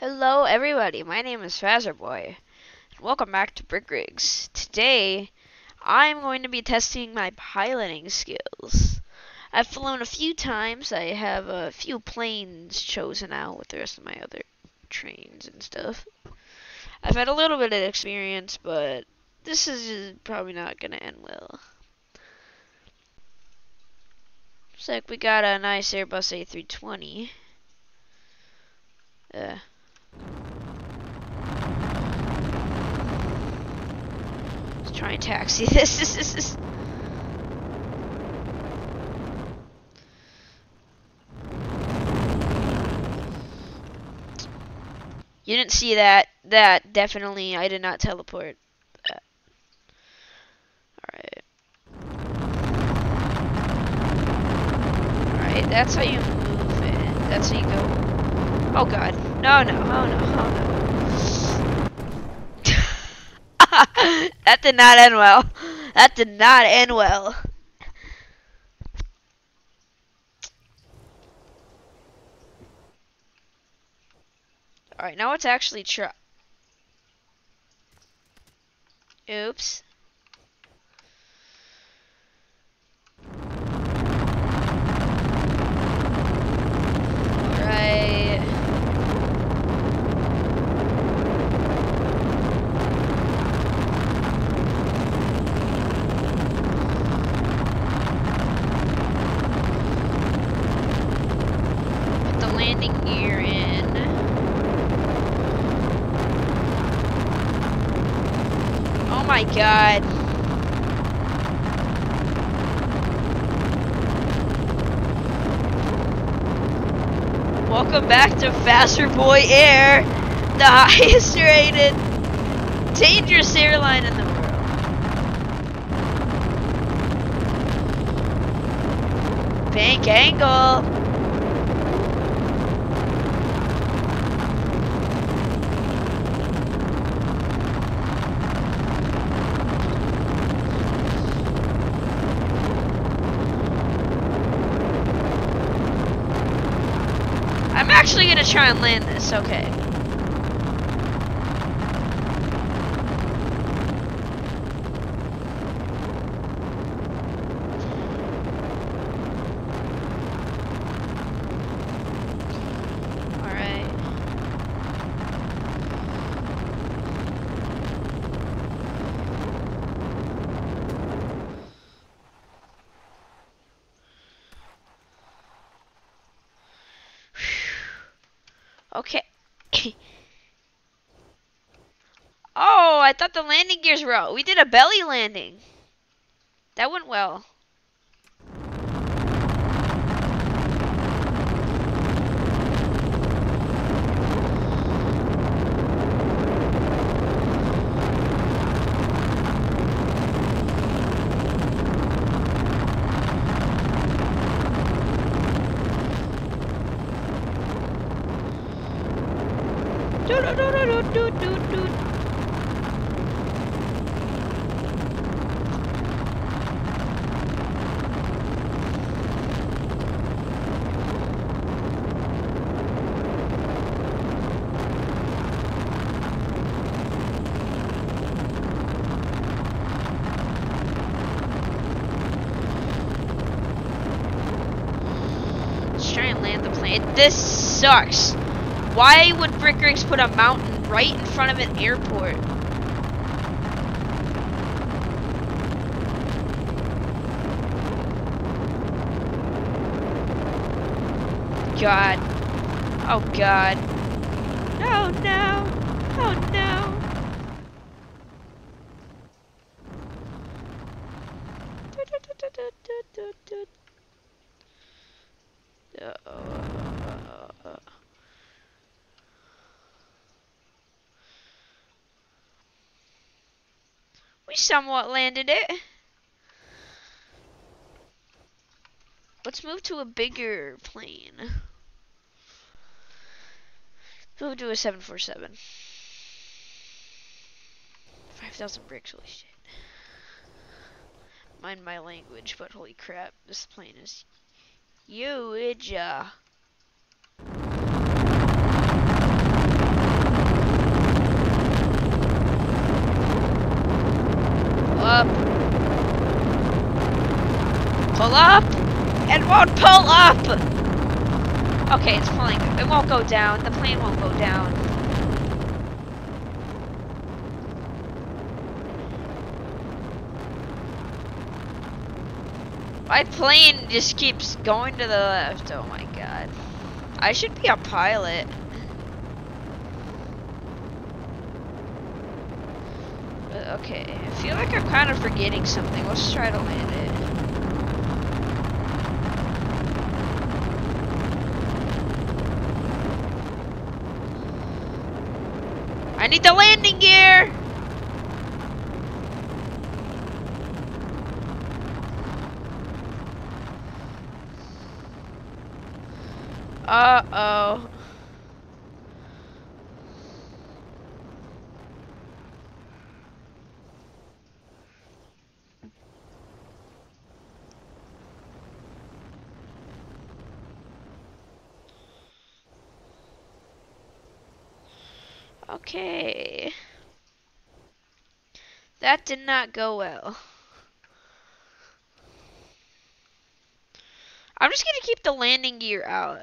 Hello everybody, my name is Fazerboy, and welcome back to Brick Rigs. Today, I'm going to be testing my piloting skills. I've flown a few times, I have a few planes chosen out with the rest of my other trains and stuff. I've had a little bit of experience, but this is probably not going to end well. Looks like we got a nice Airbus A320. Let's try and taxi this. You didn't see that. That definitely, I did not teleport. Alright. Alright, that's how you move it. That's how you go. Oh god. No, no, oh no, oh no. That did not end well. That did not end well. Alright, now let's actually try. Oops. Alright. Put the landing gear in. Oh my god. Welcome back to Fazerboy Air, the highest rated dangerous airline in the world. Bank angle. I'm actually gonna try and land this, okay. Alright. Okay. Oh, I thought the landing gears were out. We did a belly landing. That went well. Let's try and land the plane. This sucks. Why would Brick Rigs put a mountain right in front of an airport? God. Oh god. Oh no. Oh no. We somewhat landed it. Let's move to a bigger plane. Move to a 747. 5,000 bricks, holy shit. Mind my language, but holy crap, this plane is huge. pull up. It won't pull up. Okay, it's pulling. It won't go down. The plane won't go down. My plane just keeps going to the left. Oh my god. I should be a pilot. But okay, I feel like I'm kind of forgetting something. Let's try to land it. I need the landing gear! Uh-oh. Okay. That did not go well. I'm just gonna keep the landing gear out.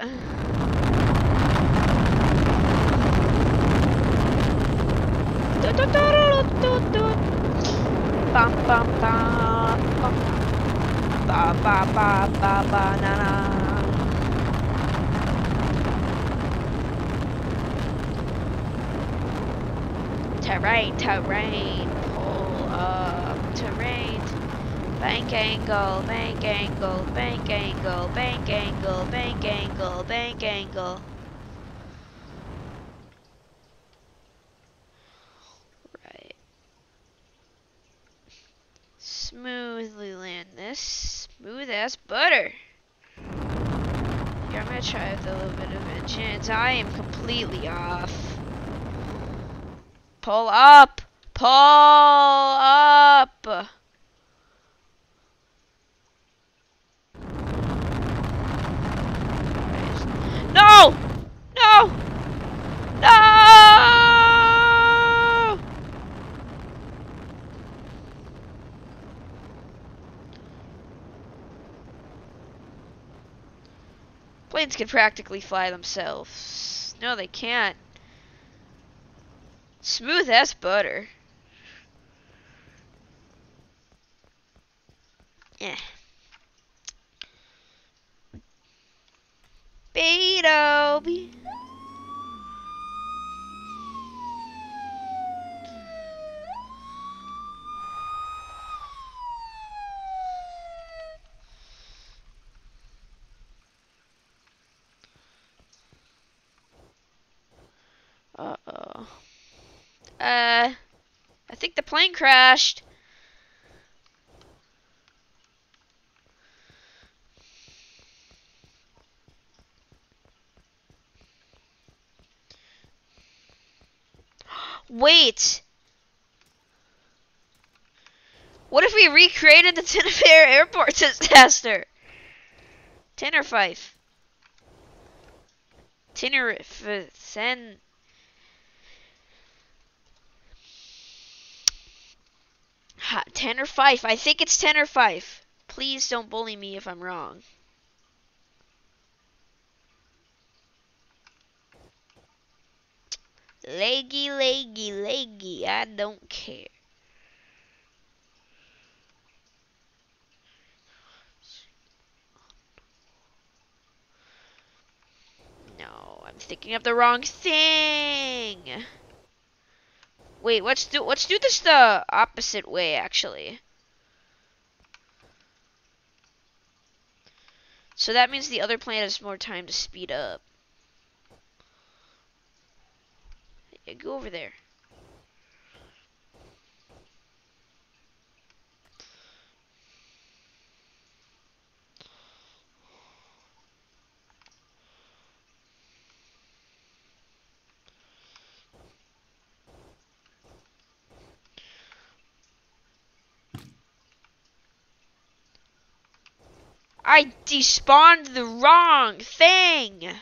Bum bum bum bum. Ba ba ba ba ba na na. Terrain, terrain, pull up, terrain. Bank angle, bank angle, bank angle, bank angle, bank angle, bank angle. Right. Smoothly land this. Smooth as butter. Here, I'm gonna try with a little bit of engines. I am completely off. Pull up! Pull up! No! No! No! Planes can practically fly themselves. No, they can't. Smooth as butter. Yeah. Beto. Uh-oh. I think the plane crashed. Wait. What if we recreated the Tenerife airport disaster? Tenerife. Tenerife. Tenerife. I think it's Tenerife. Please don't bully me if I'm wrong. Leggy, leggy, leggy. I don't care. No, I'm thinking of the wrong thing. Wait, let's do this the opposite way actually. So that means the other plane has more time to speed up. Yeah, go over there. I despawned the wrong thing.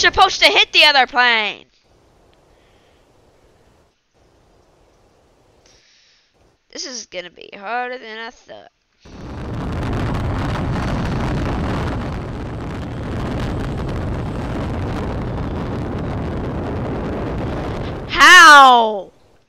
supposed to hit the other plane. This is gonna be harder than I thought. How?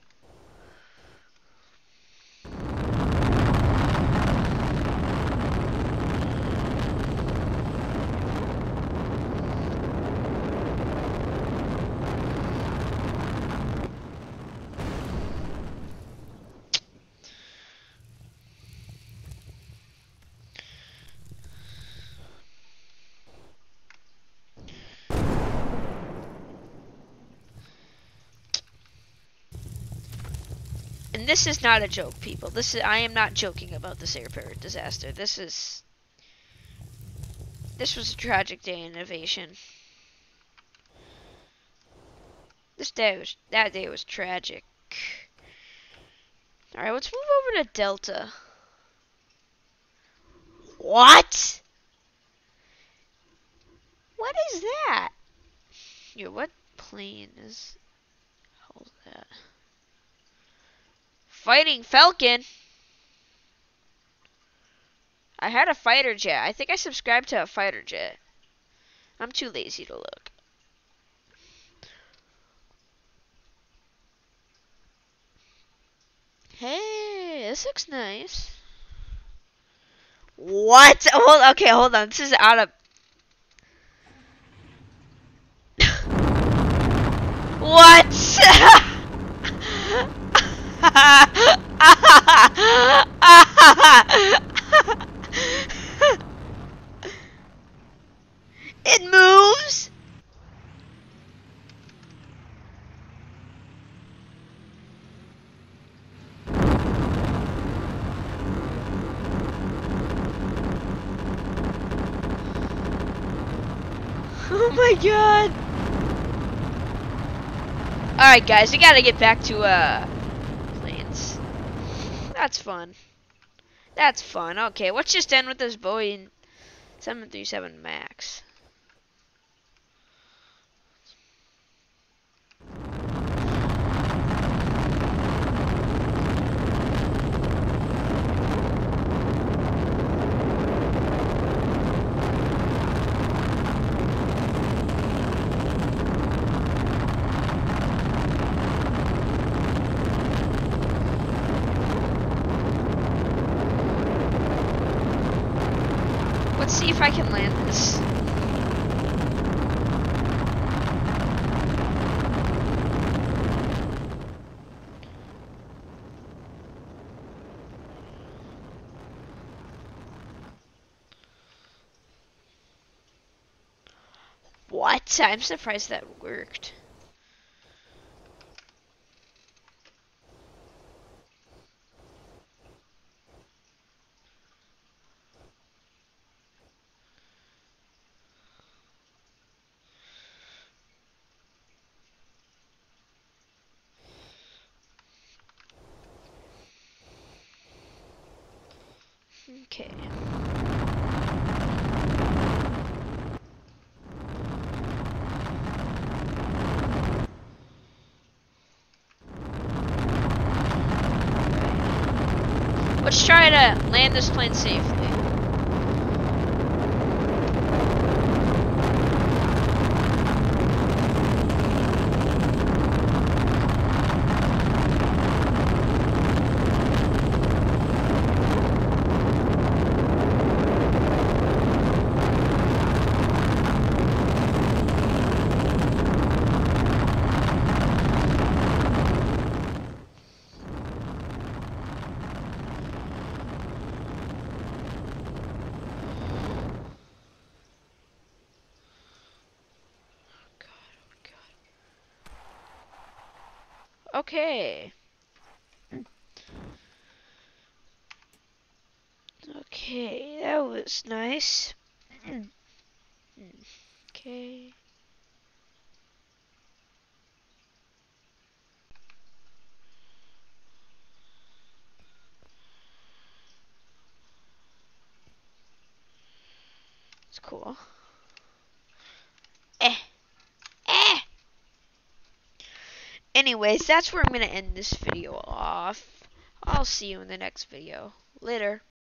And this is not a joke, people. I am not joking about this airport disaster. This was a tragic day in aviation. That day was tragic. All right, let's move over to Delta. What? What is that? Yo, what plane is? Hold that. Fighting Falcon. I had a fighter jet. I think I subscribed to a fighter jet. I'm too lazy to look. Hey, this looks nice. What? Okay, hold on. This is out of... What? It moves? Oh my god. Alright guys, we gotta get back to planes. That's fun. That's fun. Okay, let's just end with this Boeing 737 MAX. Let's see if I can land this. What? I'm surprised that worked. Okay. Let's try to land this plane safely. Okay. Okay, that was nice. Okay. It's cool. Eh. Anyways, that's where I'm going to end this video off. I'll see you in the next video. Later.